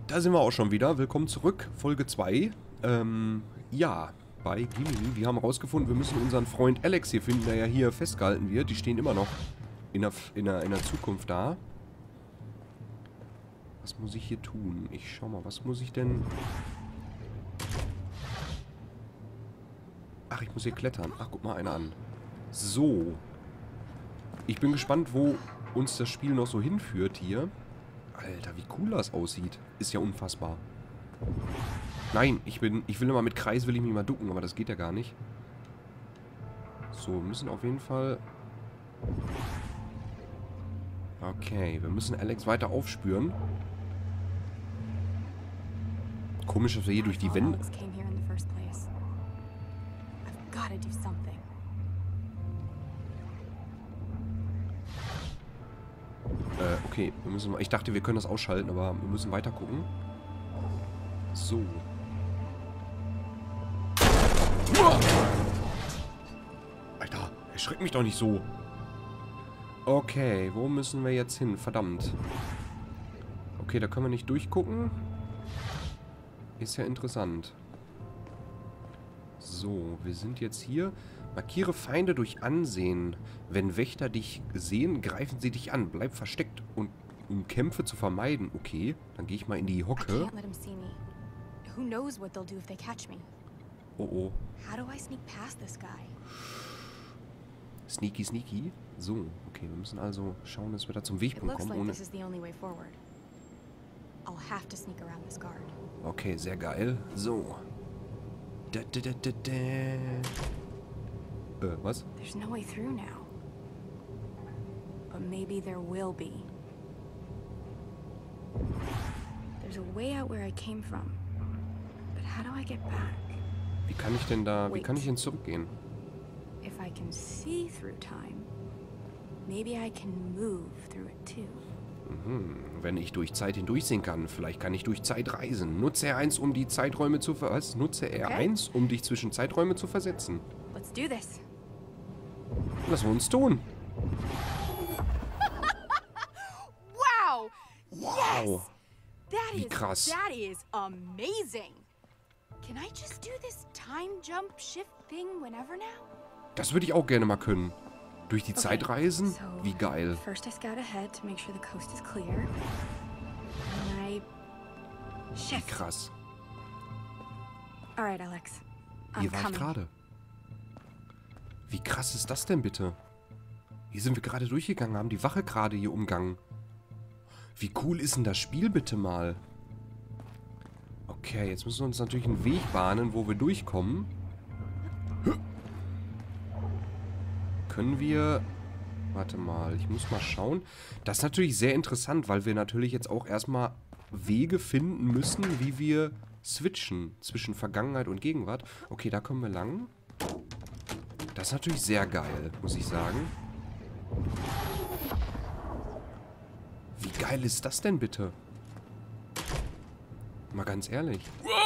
Da sind wir auch schon wieder. Willkommen zurück, Folge 2. Ja, bei Gimli. Wir haben herausgefunden, wir müssen unseren Freund Alex hier finden, der ja hier festgehalten wird. Die stehen immer noch in der Zukunft da. Was muss ich hier tun? Ich schau mal, was muss ich denn... Ach, ich muss hier klettern. Ach, guck mal einer an. So. Ich bin gespannt, wo uns das Spiel noch so hinführt hier. Alter, wie cool das aussieht. Ist ja unfassbar. Nein, ich will immer mit Kreis, will ich mich mal ducken, aber das geht ja gar nicht. So, wir müssen auf jeden Fall... Okay, wir müssen Alex weiter aufspüren. Komisch, dass wir hier durch die Wände... Okay, wir müssen mal, ich dachte, wir können das ausschalten, aber wir müssen weiter gucken. So. Alter, erschreck mich doch nicht so. Okay, wo müssen wir jetzt hin? Verdammt. Okay, da können wir nicht durchgucken. Ist ja interessant. So, wir sind jetzt hier. Markiere Feinde durch Ansehen. Wenn Wächter dich sehen, greifen sie dich an. Bleib versteckt, und um Kämpfe zu vermeiden. Okay, dann gehe ich mal in die Hocke. Oh oh. Sneaky, sneaky. So, okay, wir müssen also schauen, dass wir da zum Wegpunkt kommen. Okay, sehr geil. So. Was? There's no way through now. But maybe there will be. There's a way out where I came from. But how do I get back? Wie kann ich denn da, wie kann ich denn zurückgehen? If I can see through time, maybe I can move through it too. Wenn ich durch Zeit hindurchsehen kann, vielleicht kann ich durch Zeit reisen. Nutze R1, um die Zeiträume zu was? Nutze R1, um dich zwischen Zeiträume zu versetzen. Let's do this. Lass uns tun. Wow! Wow. Yes! Wie krass. That is amazing. Can I just do this time jump shift thing whenever now? Das würde ich auch gerne mal können. Durch die Zeit reisen? So Wie geil. First I scout ahead to make sure the coast is clear. And I Wie shift. krass. All right, Alex. Hier I'm war ich coming. gerade. Wie krass ist das denn bitte? Hier sind wir gerade durchgegangen, haben die Wache gerade hier umgangen. Wie cool ist denn das Spiel bitte mal? Okay, jetzt müssen wir uns natürlich einen Weg bahnen, wo wir durchkommen. Können wir... Warte mal, ich muss mal schauen. Das ist natürlich sehr interessant, weil wir natürlich jetzt auch erstmal Wege finden müssen, wie wir switchen zwischen Vergangenheit und Gegenwart. Okay, da kommen wir lang. Das ist natürlich sehr geil, muss ich sagen. Wie geil ist das denn bitte? Mal ganz ehrlich.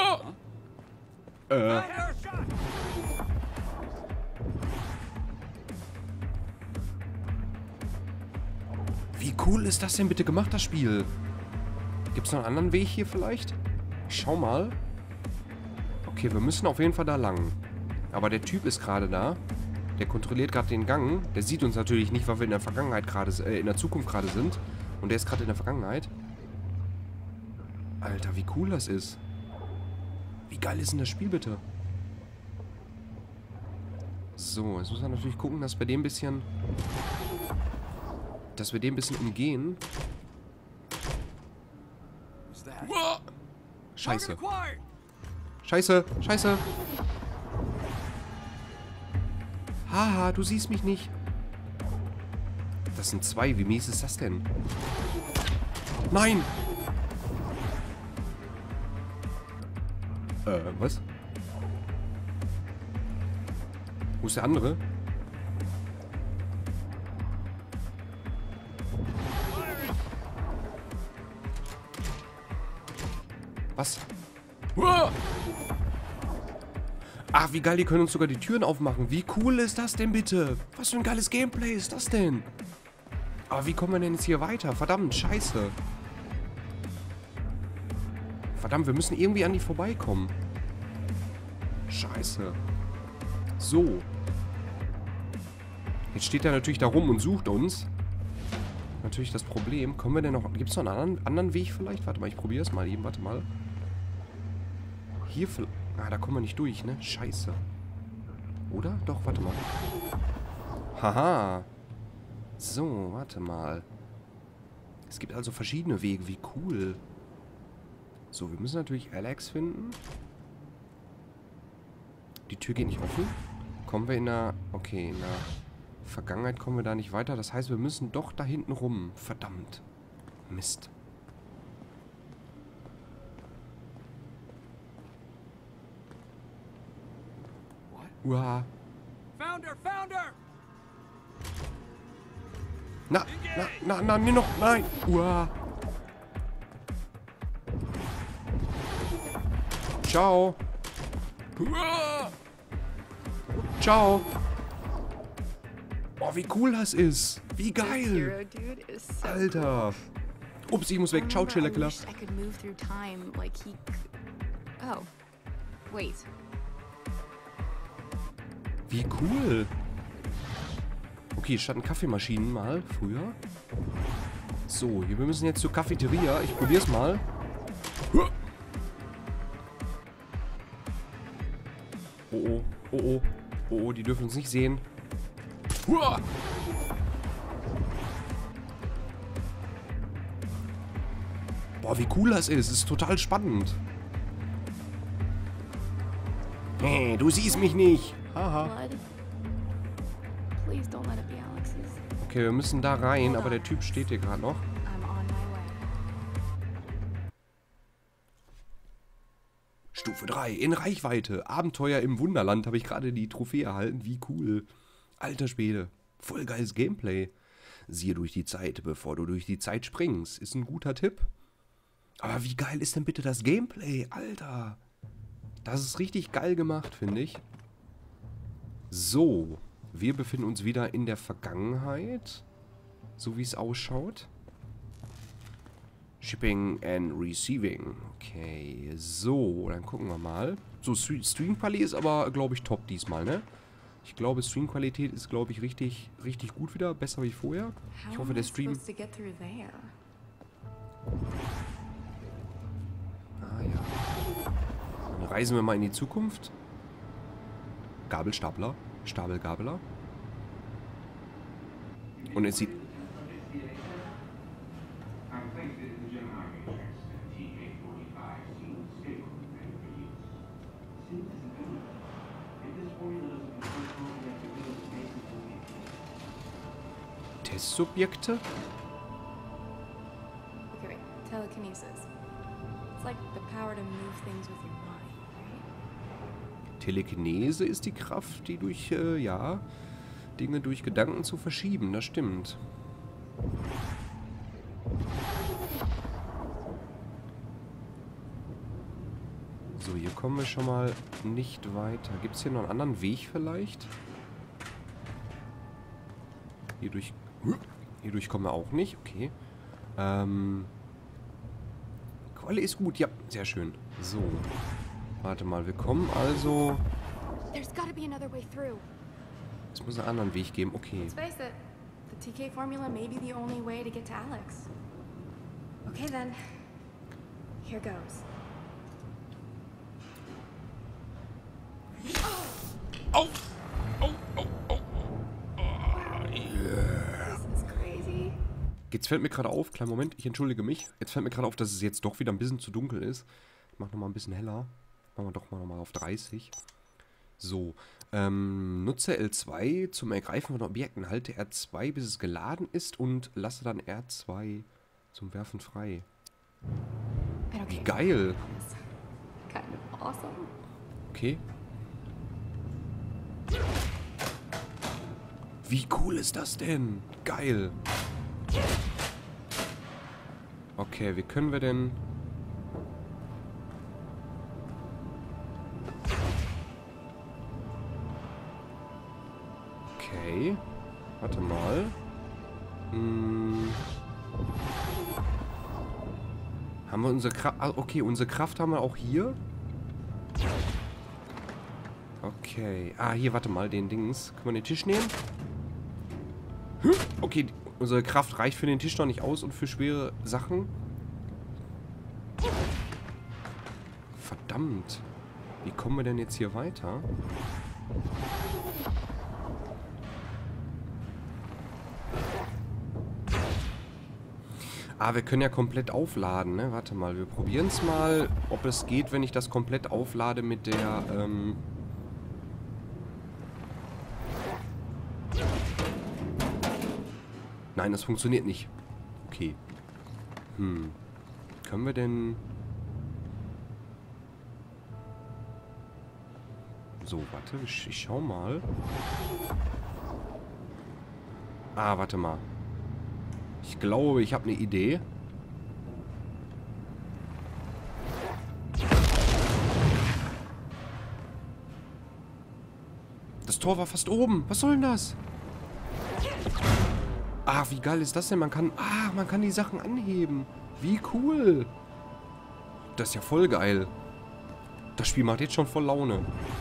Wie cool ist das denn bitte gemacht, das Spiel? Gibt es noch einen anderen Weg hier vielleicht? Ich schau mal. Okay, wir müssen auf jeden Fall da lang. Aber der Typ ist gerade da. Der kontrolliert gerade den Gang. Der sieht uns natürlich nicht, weil wir in der Vergangenheit gerade, in der Zukunft gerade sind. Und der ist gerade in der Vergangenheit. Alter, wie cool das ist. Wie geil ist denn das Spiel bitte? So, jetzt müssen wir natürlich gucken, dass wir den ein bisschen... umgehen. Scheiße. Scheiße, scheiße. Haha, du siehst mich nicht. Das sind zwei. Wie mies ist das denn? Nein! Was? Wo ist der andere? Was? Ach, wie geil, die können uns sogar die Türen aufmachen. Wie cool ist das denn bitte? Was für ein geiles Gameplay ist das denn? Aber wie kommen wir denn jetzt hier weiter? Verdammt, scheiße. Verdammt, wir müssen irgendwie an die vorbeikommen. Scheiße. So. Jetzt steht er natürlich da rum und sucht uns. Natürlich das Problem. Kommen wir denn noch... Gibt es noch einen anderen Weg vielleicht? Warte mal, ich probiere es mal eben. Warte mal. Hier vielleicht... Ah, da kommen wir nicht durch, ne? Scheiße. Oder? Doch, warte mal. Haha. So, warte mal. Es gibt also verschiedene Wege. Wie cool. So, wir müssen natürlich Alex finden. Die Tür geht nicht offen. Kommen wir in der... Okay, in der Vergangenheit kommen wir da nicht weiter. Das heißt, wir müssen doch da hinten rum. Verdammt. Mist. Uah. Found her! Na, nee, noch, nein. Uah. Ciao. Uah. Ciao. Oh, wie cool das ist. Wie This geil. hero dude is so Alter. Ups, ich muss weg. Ciao, Remember, I Chillekiller. wished I could move through time like he Oh. Wait. Wie cool. Okay, es standen Kaffeemaschinen mal früher. So, wir müssen jetzt zur Cafeteria. Ich probier's mal. Oh, oh, oh, oh. Oh, oh, die dürfen uns nicht sehen. Boah, wie cool das ist. Es ist total spannend. Hey, du siehst mich nicht. Haha. Blood. Please don't let it be Alex's. Okay, wir müssen da rein, aber der Typ steht hier gerade noch. I'm on my way. Stufe 3, in Reichweite. Abenteuer im Wunderland, habe ich gerade die Trophäe erhalten. Wie cool. Alter Schwede. Voll geiles Gameplay. Siehe durch die Zeit, bevor du durch die Zeit springst. Ist ein guter Tipp. Aber wie geil ist denn bitte das Gameplay? Alter. Das ist richtig geil gemacht, finde ich. So. Wir befinden uns wieder in der Vergangenheit. So wie es ausschaut. Shipping and Receiving. Okay, so, dann gucken wir mal. So, Streamqualität ist aber, glaube ich, top diesmal, ne? Ich glaube, Streamqualität ist, glaube ich, richtig gut wieder. Besser wie vorher. Ich hoffe, der Stream... Ah, ja. Dann reisen wir mal in die Zukunft. Gabelstapler. Stapelgabeler. Und es sieht... Testsubjekte? Okay, wait. Telekinesis. It's like the power to move things with your mind, right? Telekinese ist die Kraft, die durch, ja, Dinge durch Gedanken zu verschieben. Das stimmt. So, hier kommen wir schon mal nicht weiter. Gibt es hier noch einen anderen Weg vielleicht? Hierdurch kommen wir auch nicht. Okay. Qualle ist gut. Ja, sehr schön. So. Warte mal, wir kommen also... There's gotta be another way through. Es muss einen anderen Weg geben. Okay. Let's face it, the TK formula may be the only way to get to Alex. Okay then. Here goes. Oh! Oh, oh, oh. This is crazy. Jetzt fällt mir gerade auf, kleinen Moment, ich entschuldige mich. Jetzt fällt mir gerade auf, dass es jetzt doch wieder ein bisschen zu dunkel ist. Ich mache nochmal ein bisschen heller. Machen wir doch mal auf 30. So, nutze L2 zum Ergreifen von Objekten. Halte R2, bis es geladen ist und lasse dann R2 zum Werfen frei. Wie geil. Kind of awesome. Okay. Wie cool ist das denn? Geil. Okay, wie können wir denn... Okay. Warte mal. Haben wir unsere Kraft... Ah, okay, unsere Kraft haben wir auch hier. Okay. Ah, hier, warte mal, den Dings. Können wir den Tisch nehmen? Okay, unsere Kraft reicht für den Tisch noch nicht aus und für schwere Sachen. Verdammt. Wie kommen wir denn jetzt hier weiter? Ah, wir können ja komplett aufladen, ne? Warte mal, wir probieren es mal, ob es geht, wenn ich das komplett auflade mit der, Nein, das funktioniert nicht. Okay. Können wir denn... So, warte, ich schau mal. Ah, warte mal. Ich glaube, ich habe eine Idee. Das Tor war fast oben. Was soll denn das? Ach, wie geil ist das denn? Man kann die Sachen anheben. Wie cool. Das ist ja voll geil. Das Spiel macht jetzt schon voll Laune.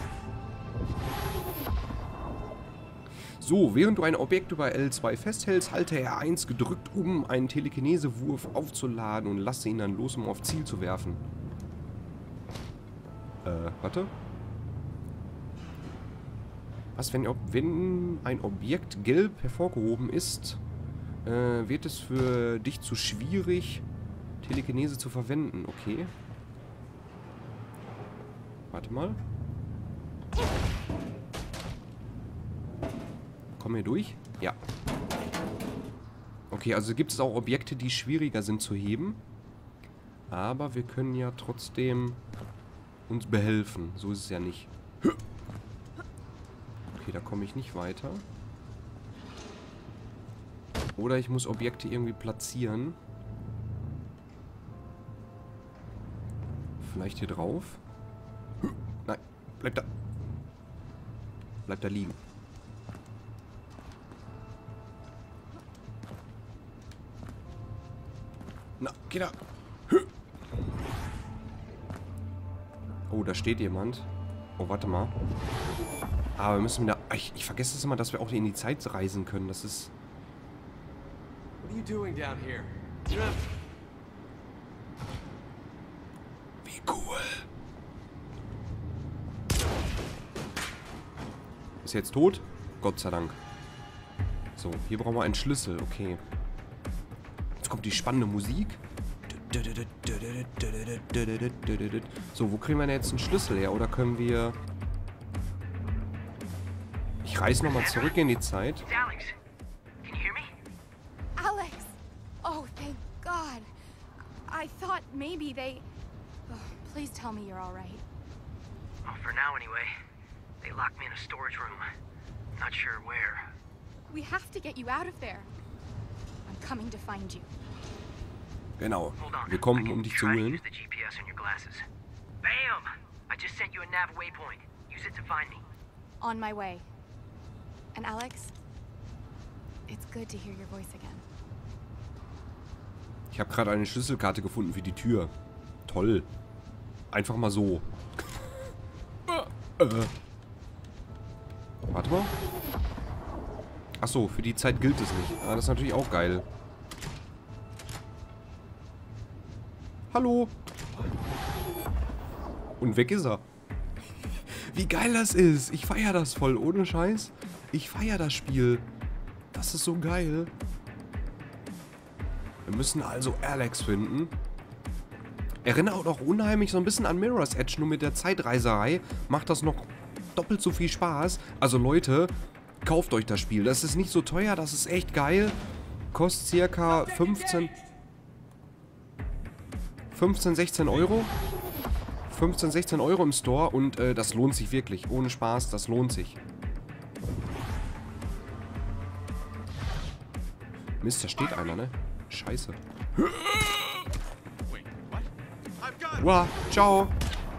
So, während du ein Objekt über L2 festhältst, halte R1 gedrückt, um einen Telekinese-Wurf aufzuladen und lasse ihn dann los, um auf Ziel zu werfen. Warte. Was, wenn ein Objekt gelb hervorgehoben ist, wird es für dich zu schwierig, Telekinese zu verwenden. Okay. Warte mal. Kommen wir durch? Ja. Okay, also gibt es auch Objekte, die schwieriger sind zu heben. Aber wir können ja trotzdem uns behelfen. So ist es ja nicht. Okay, da komme ich nicht weiter. Oder ich muss Objekte irgendwie platzieren. Vielleicht hier drauf. Nein, bleib da. Bleib da liegen. Na, geh da. Oh, da steht jemand. Oh, warte mal. Aber wir müssen wieder... Ich vergesse es immer, dass wir auch in die Zeit reisen können. Das ist... What are you doing down here? Wie cool. Ist jetzt tot? Gott sei Dank. So, hier brauchen wir einen Schlüssel. Okay. Jetzt kommt die spannende Musik. So, wo kriegen wir denn jetzt einen Schlüssel her? Oder können wir... Ich reise nochmal zurück in die Zeit. Alex, can you hear me? Alex! Oh, thank God. I thought maybe they... Oh, please tell me you're all right. Well, for now anyway. They locked me in a storage room. Not sure where. We have to get you out of there. I'm coming to find you. Genau. Hold on. Wir kommen, I um can dich zu try to holen. use the GPS on your glasses. Bam! I just sent you a nav waypoint. Use it to find me. On my way. And Alex, it's good to hear your voice again. Ich habe gerade eine Schlüsselkarte gefunden für die Tür. Toll. Einfach mal so. Warte mal. Achso, für die Zeit gilt es nicht. Ah, das ist natürlich auch geil. Hallo. Und weg ist er. Wie geil das ist. Ich feiere das voll. Ohne Scheiß. Ich feiere das Spiel. Das ist so geil. Wir müssen also Alex finden. Erinnert auch unheimlich so ein bisschen an Mirror's Edge, nur mit der Zeitreiserei. Macht das noch doppelt so viel Spaß. Also Leute, kauft euch das Spiel. Das ist nicht so teuer, das ist echt geil. Kostet circa 15, 16 Euro. 15, 16 Euro im Store und das lohnt sich wirklich. Ohne Spaß, das lohnt sich. Mist, da steht einer, ne? Scheiße. Wow, ciao.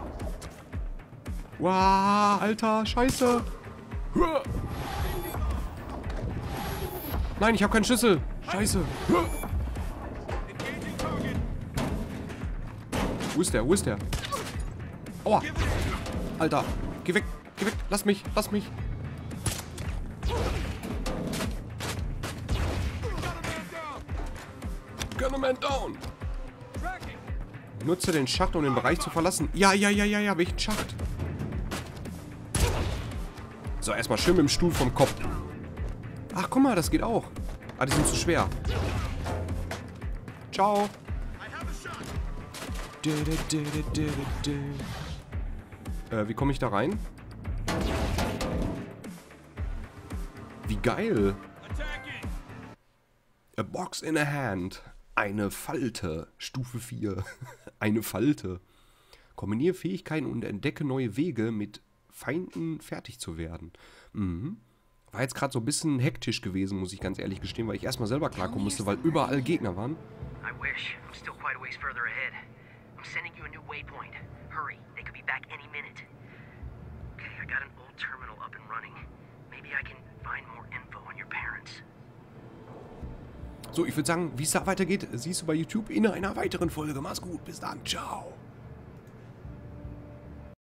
Wow, Alter, scheiße. Nein, ich habe keinen Schlüssel. Scheiße. Wo ist der? Wo ist der? Aua. Alter. Geh weg. Geh weg. Lass mich. Lass mich. Gunnerman down. Nutze den Schacht, um den Bereich zu verlassen. Ja. Welchen Schacht? So, erstmal schön mit dem Stuhl vom Kopf. Ach, guck mal, das geht auch. Ah, die sind zu schwer. Ciao. Wie komme ich da rein? Wie geil. A box in a hand. Eine Falte. Stufe 4. Eine Falte. Kombiniere Fähigkeiten und entdecke neue Wege, mit Feinden fertig zu werden. Mhm. War jetzt gerade so ein bisschen hektisch gewesen, muss ich ganz ehrlich gestehen, weil ich erstmal selber klarkommen musste, weil überall Gegner waren. I wish. I'm still quite a ways further ahead. I'm sending you a new waypoint. Hurry, they could be back any minute. Okay, I got an old terminal up and running. Maybe I can find more info on your parents. So, ich würde sagen, wie es da weitergeht, siehst du bei YouTube in einer weiteren Folge. Mach's gut, bis dann, ciao.